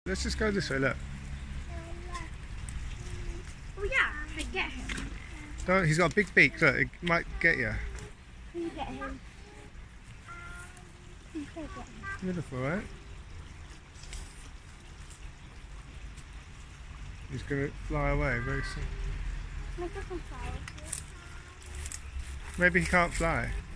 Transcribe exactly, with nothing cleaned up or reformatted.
Let's just go this way, look. Oh yeah, I get him. Don't, he's got a big beak, look, it might get you. Can you get him? You can get him. Beautiful, right? He's going to fly away very soon. Make us some flowers. Maybe he can't fly.